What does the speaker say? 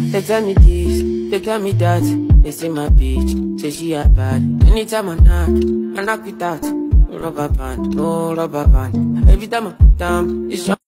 They tell me this, they tell me that. They say my bitch, say she a bad. Anytime I knock it out. No rubber band, no rubber band. Every time I put down, it's